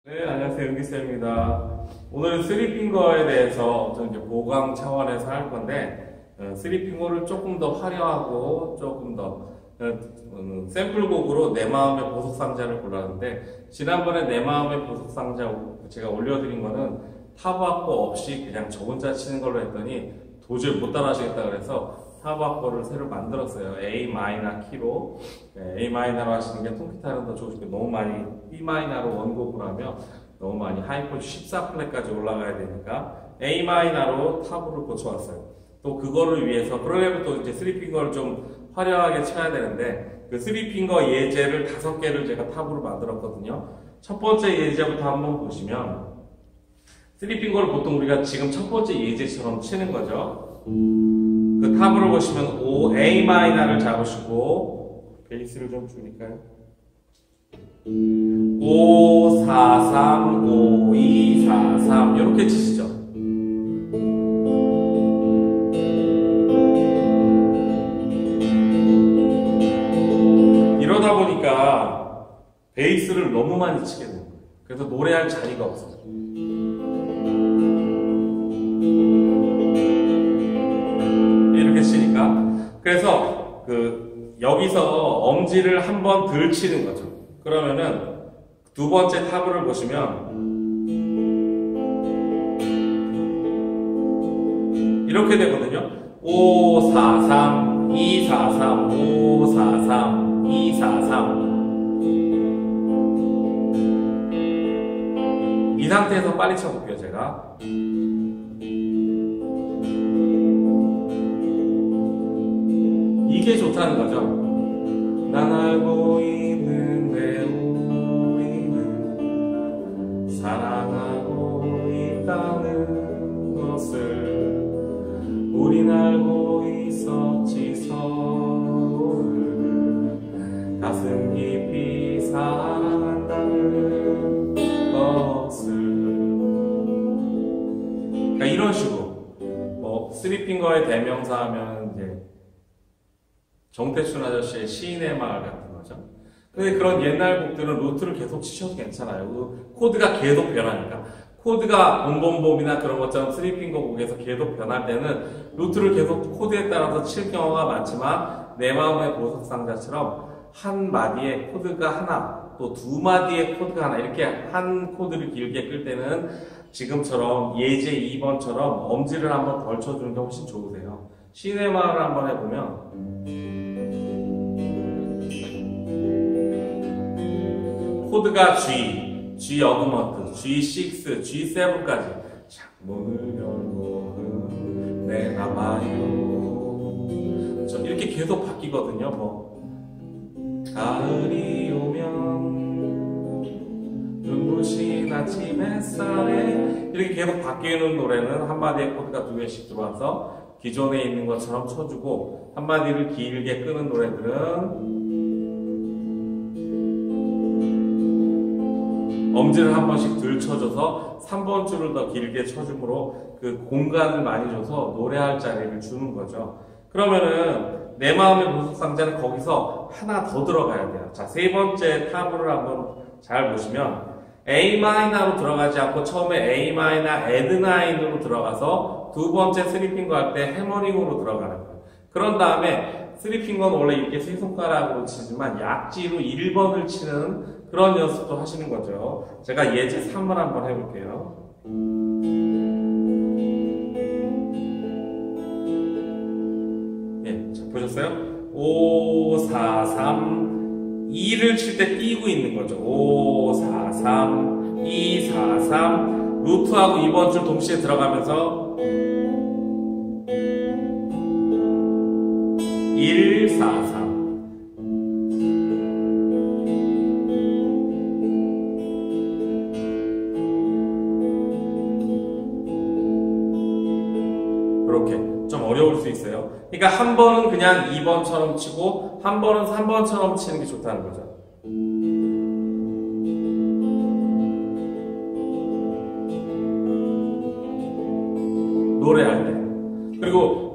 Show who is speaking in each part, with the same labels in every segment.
Speaker 1: 네, 안녕하세요. 은기쌤입니다. 오늘은 쓰리핑거에 대해서 좀 이제 보강 차원에서 할 건데, 쓰리핑거를 조금 더 화려하고 조금 더 샘플곡으로 내 마음의 보석상자를 골랐는데, 지난번에 내 마음의 보석상자 제가 올려드린 거는 타브악보 없이 그냥 저 혼자 치는 걸로 했더니 도저히 못 따라 하시겠다 그래서 타브악보를 새로 만들었어요. A 마이너 키로. A 마이너로 하시는 게 통기타는 더 좋으니까 너무 많이 B 마이너로 원곡을 하면 너무 많이 하이폰 14플랫까지 올라가야 되니까 A 마이너로 타브를 고쳐왔어요. 또 그거를 위해서 그러려면 또 이제 3핑거를 좀 화려하게 쳐야 되는데 그 3핑거 예제를 5개를 제가 탑으로 만들었거든요. 첫 번째 예제부터 한번 보시면 3핑거를 보통 우리가 지금 첫 번째 예제처럼 치는 거죠. 그 탑으로 보시면 A 마이너를 잡으시고 베이스를 좀 줄일까요? 5, 4, 3, 5, 2, 4, 3 이렇게 치시죠. 이러다 보니까 베이스를 너무 많이 치게 돼요. 그래서 노래할 자리가 없어요. 이렇게 치니까 그래서 여기서 엄지를 한 번 덜 치는 거죠. 그러면은 두 번째 타브를 보시면 이렇게 되거든요. 5, 4, 3, 2, 4, 3, 5, 4, 3, 2, 4, 3 이 상태에서 빨리 쳐볼게요, 제가. 이게 좋다는 거죠. 난 알고 있는데 우리는 사랑하고 있다는 것을 우린 알고 있었지 서로를 가슴 깊이 사랑한다는 것을. 그러니까 이런 식으로 뭐 쓰리핑거의 대명사 하면 이제 정태춘 아저씨의 시인의 마을 같은 거죠. 근데 그런 옛날 곡들은 루트를 계속 치셔도 괜찮아요. 그 코드가 계속 변하니까. 코드가 봄봄봄이나 그런 것처럼 쓰리핑거 곡에서 계속 변할 때는 루트를 계속 코드에 따라서 칠 경우가 많지만 내 마음의 보석상자처럼 한 마디의 코드가 하나, 또 두 마디의 코드가 하나 이렇게 한 코드를 길게 끌 때는 지금처럼 예제 2번처럼 엄지를 한번 덜 쳐주는 게 훨씬 좋으세요. 시인의 마을을 한번 해보면 코드가 G 어그먼트, G6, G7까지 창문을 열고 내놔봐요. 이렇게 계속 바뀌거든요. 가을이 오면 눈부신 아침 햇살에 이렇게 계속 바뀌는 노래는 한마디의 코드가 2개씩 들어와서 기존에 있는 것처럼 쳐주고 한마디를 길게 끄는 노래들은 엄지를 한 번씩 덜 쳐줘서 3번 줄을 더 길게 쳐줌으로 그 공간을 많이 줘서 노래할 자리를 주는 거죠. 그러면은 내 마음의 보석상자는 거기서 하나 더 들어가야 돼요. 자, 세 번째 타브를 한번 잘 보시면 A 마이너로 들어가지 않고 처음에 A 마이너 애드 나인으로 들어가서 두 번째 쓰리핑거 할 때 해머링으로 들어가는 거예요. 그런 다음에 쓰리핑거는 원래 이렇게 세 손가락으로 치지만 약지로 1번을 치는 그런 연습도 하시는 거죠. 제가 예제 3을 한번 해볼게요. 예, 자, 보셨어요? 5, 4, 3, 2를 칠 때 띄고 있는 거죠. 5, 4, 3, 2, 4, 3 루트하고 2번 줄 동시에 들어가면서 1, 4, 3 이렇게 좀 어려울 수 있어요. 그러니까 한 번은 그냥 2번처럼 치고 한 번은 3번처럼 치는 게 좋다는 거죠. 노래할 때. 그리고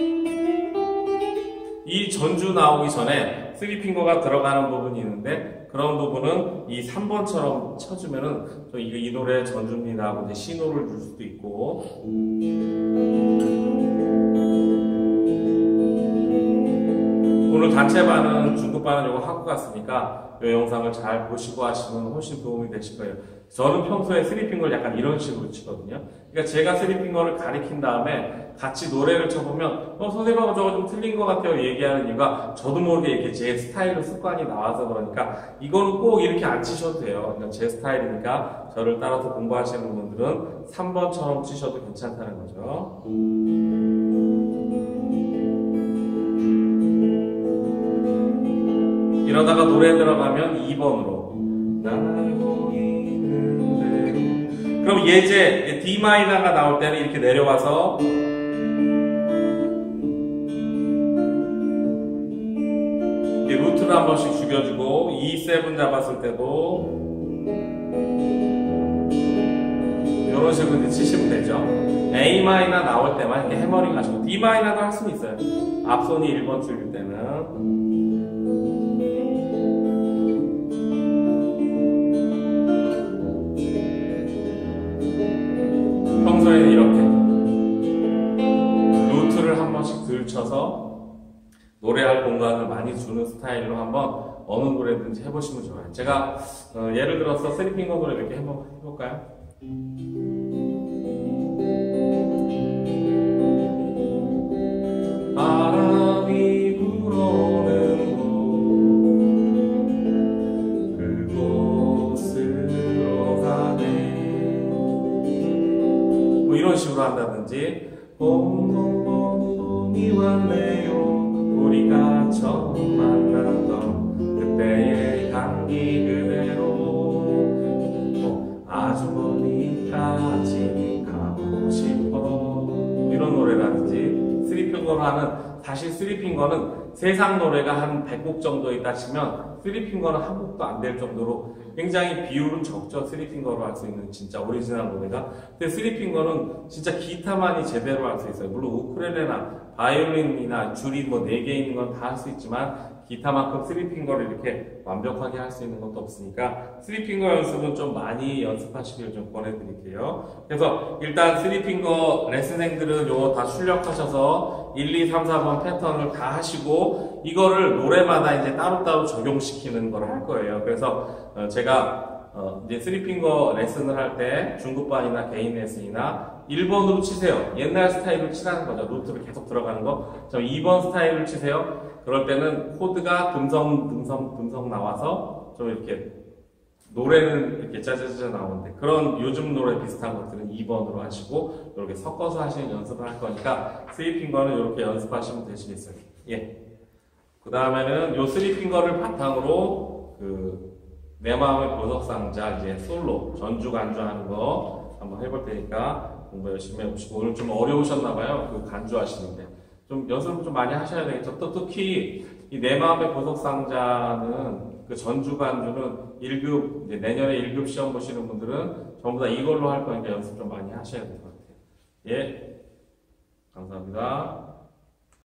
Speaker 1: 이 전주 나오기 전에 쓰리핑거가 들어가는 부분이 있는데 그런 부분은 이 3번처럼 쳐주면은 이 노래 전주입니다 하고 이제 신호를 줄 수도 있고, 오늘 단체반은 중급반은 이거 하고 갔으니까 이 영상을 잘 보시고 하시면 훨씬 도움이 되실 거예요. 저는 평소에 스리핑거를 약간 이런 식으로 치거든요. 그러니까 제가 스리핑거를 가리킨 다음에 같이 노래를 쳐보면 선생님하고 저거 좀 틀린 것 같아요 얘기하는 이유가 저도 모르게 이렇게 제 스타일로 습관이 나와서 그러니까 이거는 꼭 이렇게 안 치셔도 돼요. 그러니까 제 스타일이니까 저를 따라서 공부하시는 분들은 3번처럼 치셔도 괜찮다는 거죠. 이러다가 노래 들어가면 2번으로 날 보이는 대로, 그럼 예제 D 마이너가 나올 때는 이렇게 내려와서 이 루트를 한 번씩 죽여주고 E7 잡았을 때도 이런 식으로 이제 치시면 되죠. A 마이너 나올 때만 이렇게 해머링 하시고 D 마이너도 할 수는 있어요. 앞손이 1번 줄일 때는. 평소에는 이렇게 루트를 한 번씩 들쳐서 노래할 공간을 많이 주는 스타일로 한번 어느 노래든지 해보시면 좋아요. 제가 예를 들어서 쓰리핑거 노래 몇 개 한번 해볼까요? 바람이 불어오는 곳 그곳으로 가네, 뭐 이런 식으로 한다든지, 봄이 왔네요 우리가 처음 만났던 그때의 향기 그대로, 아주 멀리까지 가고 싶어, 이런 노래라든지. 쓰리핑거로 하는, 사실 쓰리핑거는 세상 노래가 한 100곡 정도 있다 치면 쓰리핑거는 한 곡도 안 될 정도로 굉장히 비율은 적죠. 쓰리핑거로 할 수 있는 진짜 오리지널 노래가. 근데 쓰리핑거는 진짜 기타만이 제대로 할 수 있어요. 물론 우쿨렐레나 바이올린이나 줄이 뭐 4개 있는 건 다 할 수 있지만 기타만큼 쓰리핑거를 이렇게 완벽하게 할 수 있는 것도 없으니까 쓰리핑거 연습은 좀 많이 연습하시길 좀 권해드릴게요. 그래서 일단 쓰리핑거 레슨생들은 요거 다 출력하셔서 1, 2, 3, 4번 패턴을 다 하시고 이거를 노래마다 이제 따로따로 적용시키는 걸 할 거예요. 그래서 제가 이제 쓰리핑거 레슨을 할 때 중급반이나 개인 레슨이나 1번으로 치세요. 옛날 스타일로 치라는 거죠. 노트를 계속 들어가는 거. 2번 스타일로 치세요. 그럴 때는 코드가 듬성 나와서 좀 이렇게 노래는 이렇게 짜자자자 나오는데 그런 요즘 노래 비슷한 것들은 2번으로 하시고 이렇게 섞어서 하시는 연습을 할 거니까 쓰리핑거는 이렇게 연습하시면 되시겠어요. 예. 그 다음에는 요 쓰리핑거를 바탕으로 내 마음의 보석상자 이제 솔로 전주 간주하는 거 한번 해볼 테니까 공부 열심히 해보시고, 오늘 좀 어려우셨나봐요. 그 간주하시는데 좀 연습을 좀 많이 하셔야 되겠죠. 또 특히 이 내 마음의 보석상자는 그 전주 간주는 1급 이제 내년에 1급 시험 보시는 분들은 전부 다 이걸로 할 거니까 연습 좀 많이 하셔야 될 것 같아요. 예, 감사합니다.